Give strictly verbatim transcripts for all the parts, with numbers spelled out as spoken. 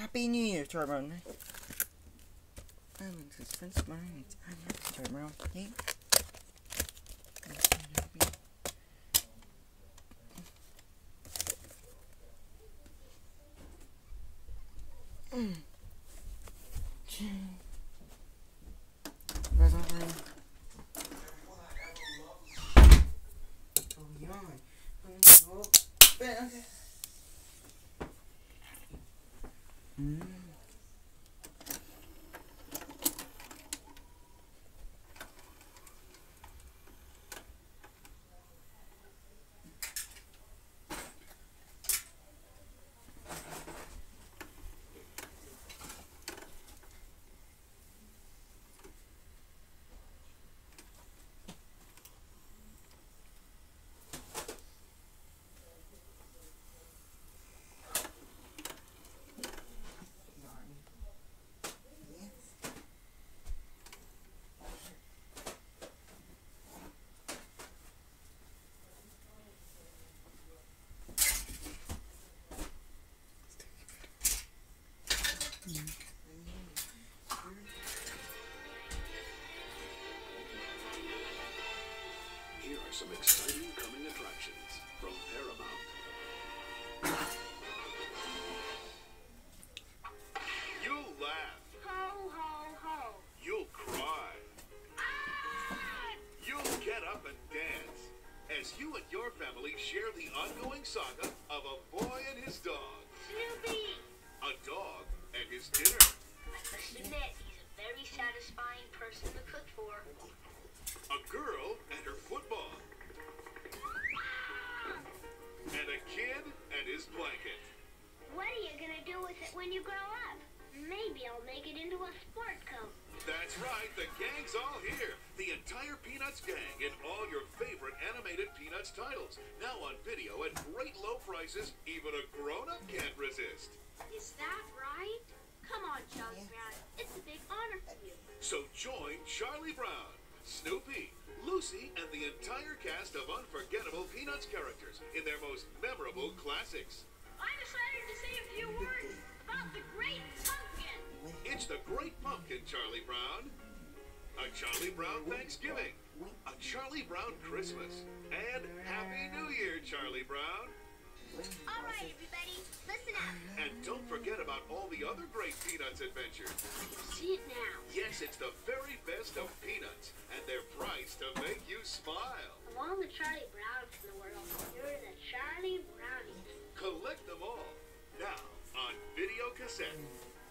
Happy New Year, Charlie Brown. I'm his friend's mind. I'm happy, Charlie Brown. Hey. Mm. Where's our room? Oh, yawn. Oh, mm. Here are some exciting coming attractions from Paramount. You'll laugh. Ho, ho, ho. You'll cry. Ah! You'll get up and dance as you and your family share the ongoing saga of a boy and his dog, Snoopy. a dog and his dinner, I must admit, he's a very satisfying person to cook for. a girl and her football, and a kid and his blanket. What are you gonna do with it when you grow up? Maybe I'll make it into a sport coat. That's right, the gang's all here. The entire Peanuts gang and all your favorite animated Peanuts titles. Now on video at great low prices, even a grown-up can't resist. Is that right? Come on, Charlie Brown. It's a big honor for you. So join Charlie Brown, Snoopy, Lucy, and the entire cast of unforgettable Peanuts characters in their most memorable classics. I decided to say a few words about the Great Pumpkin. It's the Great Pumpkin, Charlie Brown. A Charlie Brown Thanksgiving. A Charlie Brown Christmas. And Happy New Year, Charlie Brown. All right, everybody, listen up. And don't forget about all the other great Peanuts adventures. See it now. Yes, it's the very best of Peanuts, and they're priced to make you smile. Of all the Charlie Browns in the world, you're the Charlie Brownies. Collect them all, now on video cassette.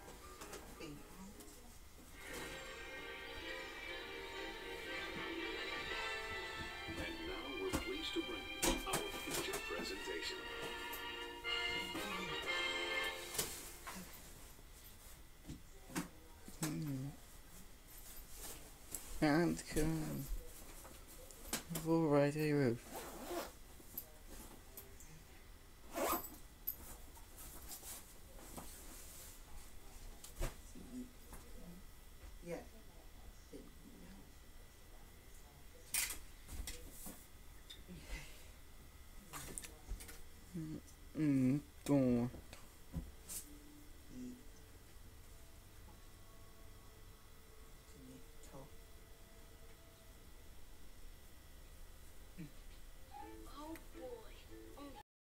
And now we're pleased to bring you our feature presentation. And come. All right, hey, Ruth. Yeah. Mm, mm,